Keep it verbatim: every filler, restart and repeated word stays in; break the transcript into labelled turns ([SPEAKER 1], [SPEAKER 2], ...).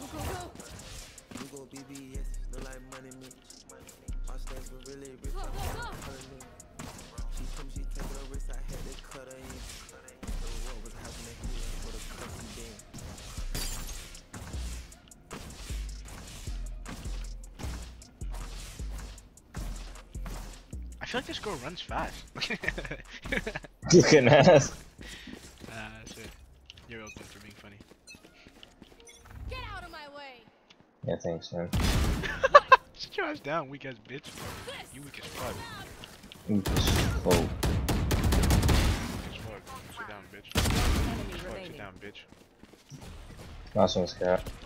[SPEAKER 1] You go B B S, look like money me. My stats were really rich. She told me she take her wrist, I had to cut her in. So what was happening here for the custom game?
[SPEAKER 2] I feel like this girl runs fast.
[SPEAKER 3] You can ask.
[SPEAKER 2] Nah, that's it. You're open for being funny.
[SPEAKER 4] Get out of my way.
[SPEAKER 3] Yeah, thanks, man.
[SPEAKER 2] Sit your ass down, weak ass bitch. You weak as fuck.
[SPEAKER 3] Ooh, just full.
[SPEAKER 2] Weak as fuck. Sit down, bitch. Sit down, bitch.
[SPEAKER 3] Last one's cat.